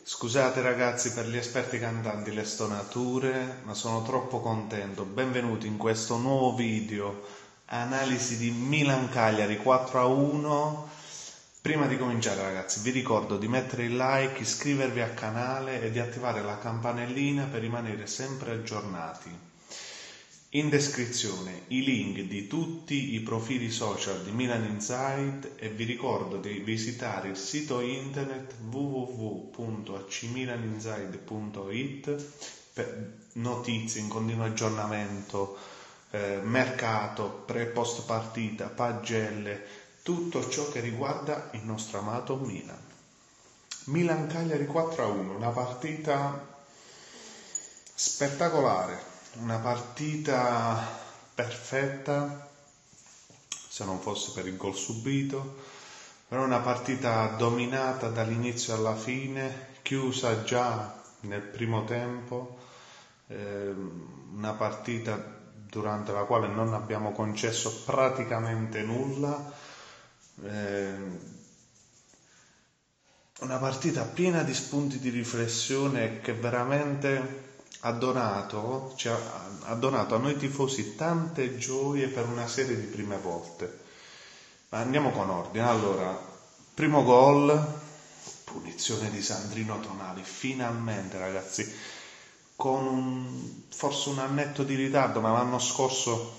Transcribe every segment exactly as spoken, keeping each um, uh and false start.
Scusate ragazzi per gli esperti cantanti, le stonature, ma sono troppo contento. Benvenuti in questo nuovo video, analisi di Milan-Cagliari quattro a uno. Prima di cominciare ragazzi vi ricordo di mettere il like, iscrivervi al canale e di attivare la campanellina per rimanere sempre aggiornati. In descrizione i link di tutti i profili social di Milan Inside e vi ricordo di visitare il sito internet w w w punto a c milan inside punto i t per notizie in continuo aggiornamento, eh, mercato, pre-post partita, pagelle, tutto ciò che riguarda il nostro amato Milan. Milan-Cagliari quattro a uno, una partita spettacolare. Una partita perfetta, se non fosse per il gol subito, però una partita dominata dall'inizio alla fine, chiusa già nel primo tempo, eh, una partita durante la quale non abbiamo concesso praticamente nulla, eh, una partita piena di spunti di riflessione che veramente ha donato, cioè, ha donato a noi tifosi tante gioie per una serie di prime volte. Ma andiamo con ordine. Allora, primo gol, punizione di Sandrino Tonali, finalmente ragazzi, con un, forse un annetto di ritardo, ma l'anno scorso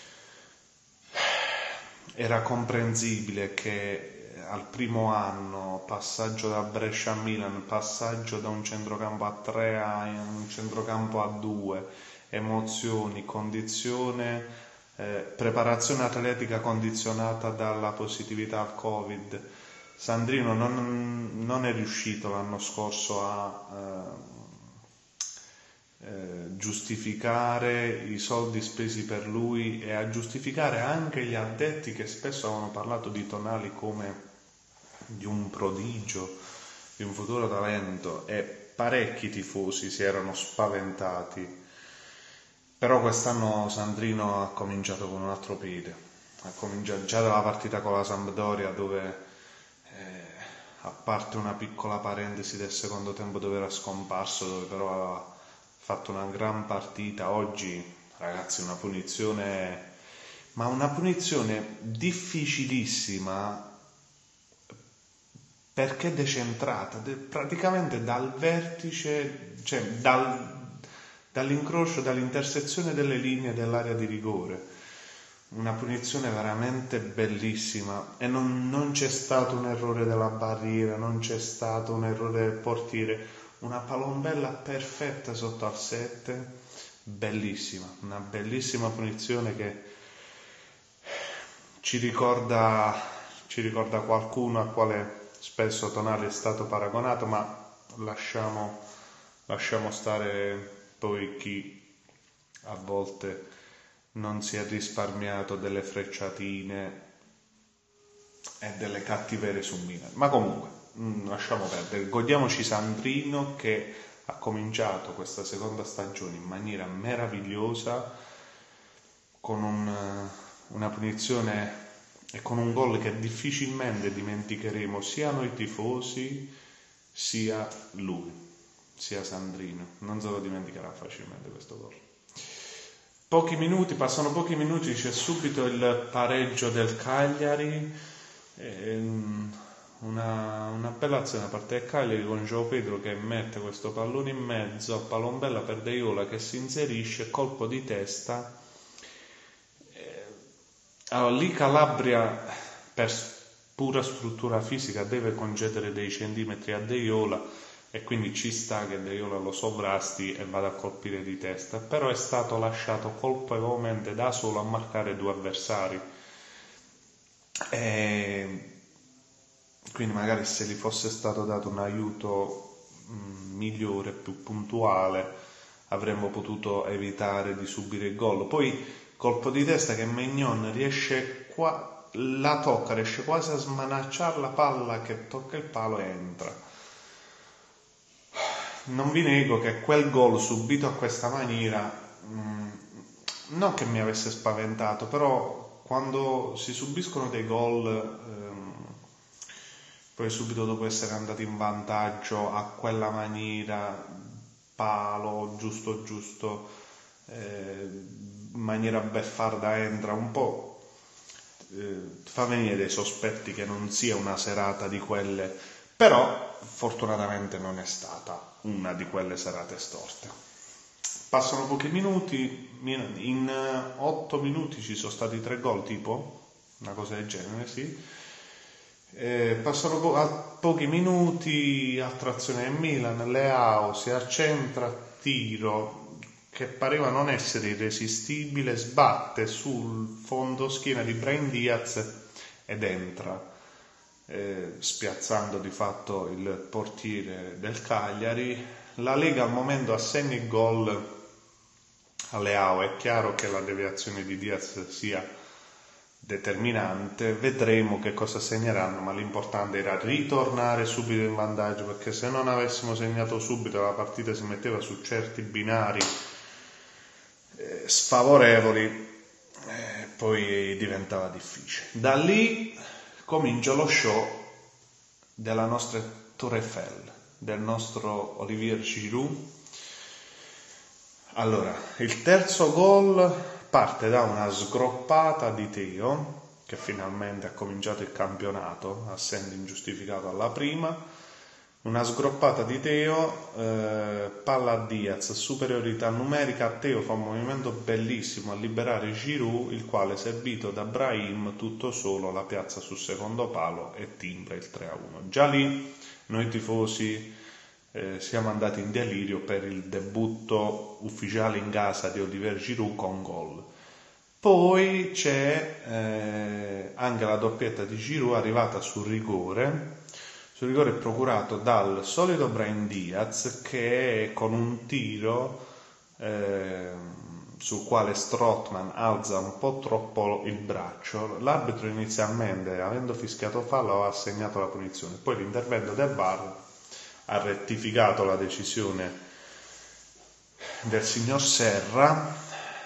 era comprensibile che al primo anno, passaggio da Brescia a Milan, passaggio da un centrocampo a tre a un centrocampo a due, emozioni, condizione, eh, preparazione atletica condizionata dalla positività al Covid. Sandrino non, non è riuscito l'anno scorso a eh, eh, giustificare i soldi spesi per lui e a giustificare anche gli addetti che spesso avevano parlato di Tonali come di un prodigio, di un futuro talento, e parecchi tifosi si erano spaventati. Però quest'anno Sandrino ha cominciato con un altro piede, ha cominciato già dalla partita con la Sampdoria, dove eh, a parte una piccola parentesi del secondo tempo dove era scomparso, dove però ha fatto una gran partita. Oggi ragazzi una punizione, ma una punizione difficilissima, perché decentrata, praticamente dal vertice, cioè dal, dall'incrocio, dall'intersezione delle linee dell'area di rigore. Una punizione veramente bellissima, e non, non c'è stato un errore della barriera, non c'è stato un errore del portiere, una palombella perfetta sotto al sette, bellissima, una bellissima punizione che ci ricorda, ci ricorda qualcuno a quale spesso Tonali è stato paragonato, ma lasciamo, lasciamo stare poi chi a volte non si è risparmiato delle frecciatine e delle cattiverie su Milan. Ma comunque, mh, lasciamo perdere, godiamoci Sandrino che ha cominciato questa seconda stagione in maniera meravigliosa, con un, una punizione e con un gol che difficilmente dimenticheremo, sia noi tifosi sia lui, sia Sandrino. Non se lo dimenticherà facilmente questo gol. Pochi minuti, passano pochi minuti, c'è subito il pareggio del Cagliari, una, una bella azione da parte del Cagliari con João Pedro che mette questo pallone in mezzo, a palombella per Deiola che si inserisce, colpo di testa. Allora, lì Calabria per pura struttura fisica deve concedere dei centimetri a Deiola e quindi ci sta che Deiola lo sovrasti e vada a colpire di testa, però è stato lasciato colpevolmente da solo a marcare due avversari, e quindi magari se gli fosse stato dato un aiuto mh, migliore, più puntuale, avremmo potuto evitare di subire il gol. Poi colpo di testa che Maignan riesce qua, la tocca, riesce quasi a smanacciare la palla che tocca il palo e entra. Non vi nego che quel gol subito a questa maniera mh, non che mi avesse spaventato, però quando si subiscono dei gol ehm, poi subito dopo essere andati in vantaggio a quella maniera, palo, giusto giusto, eh, in maniera beffarda entra un po', eh, fa venire dei sospetti che non sia una serata di quelle, però fortunatamente non è stata una di quelle serate storte. Passano pochi minuti, in otto minuti ci sono stati tre gol tipo, una cosa del genere, sì. Eh, passano po- a pochi minuti, altra azione del Milan, Leao si accentra, tiro che pareva non essere irresistibile, sbatte sul fondo schiena di Brahim Diaz ed entra, eh, spiazzando di fatto il portiere del Cagliari. La Lega al momento assegna il gol a Leao, è chiaro che la deviazione di Diaz sia determinante, vedremo che cosa segneranno, ma l'importante era ritornare subito in vantaggio, perché se non avessimo segnato subito la partita si metteva su certi binari eh, sfavorevoli, eh, poi diventava difficile. Da lì comincia lo show della nostra Tour Eiffel, del nostro Olivier Giroud. Allora, il terzo gol parte da una sgroppata di Teo, che finalmente ha cominciato il campionato, essendo ingiustificato alla prima. Una sgroppata di Teo, eh, palla a Diaz, superiorità numerica. Teo fa un movimento bellissimo a liberare Giroud, il quale, servito da Brahim, tutto solo la piazza sul secondo palo e timbra il tre a uno. Già lì noi tifosi Eh, siamo andati in delirio per il debutto ufficiale in casa di Olivier Giroud con gol. Poi c'è eh, anche la doppietta di Giroud arrivata sul rigore, sul rigore procurato dal solito Brahim Diaz, che con un tiro eh, sul quale Strootman alza un po' troppo il braccio, l'arbitro inizialmente, avendo fischiato fallo, ha assegnato la punizione. Poi l'intervento del V A R ha rettificato la decisione del signor Serra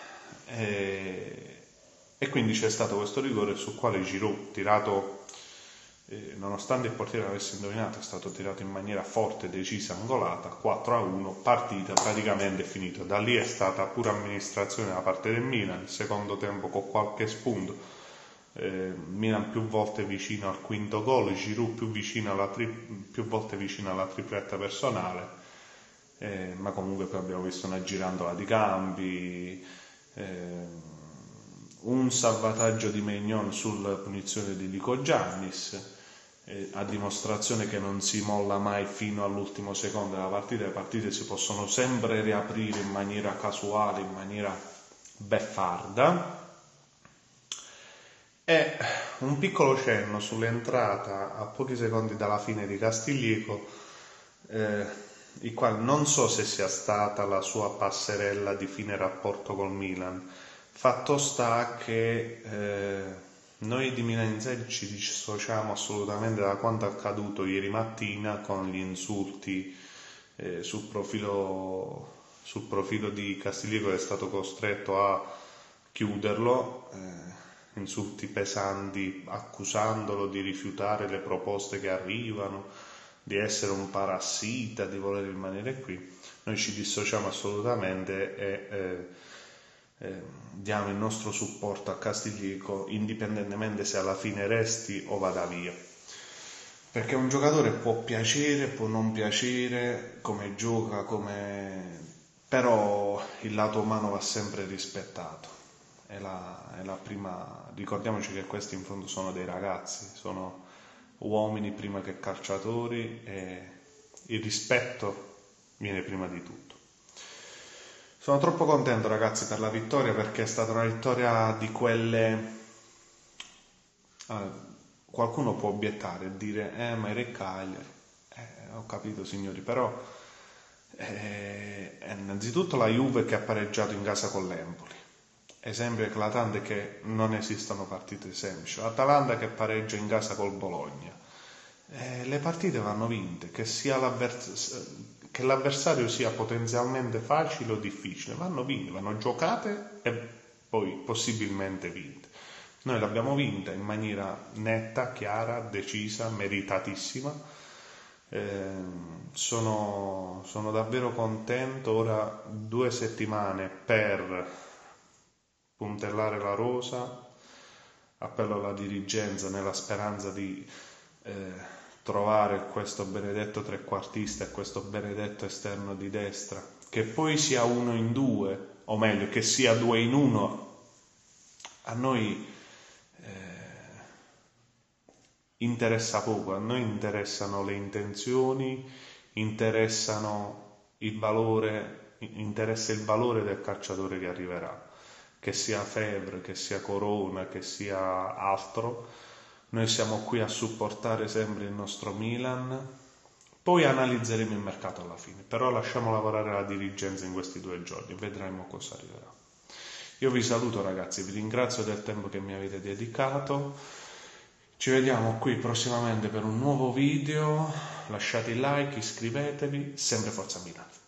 e, e quindi c'è stato questo rigore sul quale Giroud, tirato, eh, nonostante il portiere l'avesse indovinato, è stato tirato in maniera forte, decisa, angolata, quattro a uno, partita praticamente finita. Da lì è stata pura amministrazione da parte del Milan, il secondo tempo con qualche spunto. Eh, Milan più volte vicino al quinto gol, Giroud più, vicino alla tri- più volte vicino alla tripletta personale, eh, ma comunque poi abbiamo visto una girandola di cambi, eh, un salvataggio di Maignan sulla punizione di Lico Giannis, eh, a dimostrazione che non si molla mai fino all'ultimo secondo della partita. Le partite si possono sempre riaprire in maniera casuale, in maniera beffarda. E un piccolo cenno sull'entrata a pochi secondi dalla fine di Castiglieco, eh, il quale non so se sia stata la sua passerella di fine rapporto col Milan. Fatto sta che eh, noi di Milan in sé ci dissociamo assolutamente da quanto accaduto ieri mattina con gli insulti eh, sul profilo, sul profilo di Castiglieco, che è stato costretto a chiuderlo. Eh, insulti pesanti, accusandolo di rifiutare le proposte che arrivano, di essere un parassita, di voler rimanere qui. Noi ci dissociamo assolutamente e eh, eh, diamo il nostro supporto a Castiglieco, indipendentemente se alla fine resti o vada via. Perché un giocatore può piacere, può non piacere, come gioca, come... però il lato umano va sempre rispettato. È la, è la prima, ricordiamoci che questi in fondo sono dei ragazzi, sono uomini prima che calciatori e il rispetto viene prima di tutto. Sono troppo contento, ragazzi, per la vittoria, perché è stata una vittoria di quelle... Allora, qualcuno può obiettare e dire eh ma era il Cagliari, eh, ho capito signori, però eh, è innanzitutto la Juve che ha pareggiato in casa con l'Empoli. Esempio eclatante che non esistono partite semplici. L'Atalanta che pareggia in casa col Bologna. Eh, le partite vanno vinte, che, sia l'avvers- che l'avversario sia potenzialmente facile o difficile, vanno vinte, vanno giocate e poi possibilmente vinte. Noi l'abbiamo vinta in maniera netta, chiara, decisa, meritatissima. Eh, sono, sono davvero contento. Ora due settimane per puntellare la rosa. Appello alla dirigenza nella speranza di eh, trovare questo benedetto trequartista e questo benedetto esterno di destra, che poi sia uno in due, o meglio, che sia due in uno. A noi eh, interessa poco, a noi interessano le intenzioni, interessano il valore, interessa il valore del calciatore che arriverà. Che sia Febbre, che sia Corona, che sia altro, noi siamo qui a supportare sempre il nostro Milan, poi analizzeremo il mercato alla fine, però lasciamo lavorare la dirigenza in questi due giorni e vedremo cosa arriverà. Io vi saluto ragazzi, vi ringrazio del tempo che mi avete dedicato, ci vediamo qui prossimamente per un nuovo video, lasciate il like, iscrivetevi, sempre Forza Milan.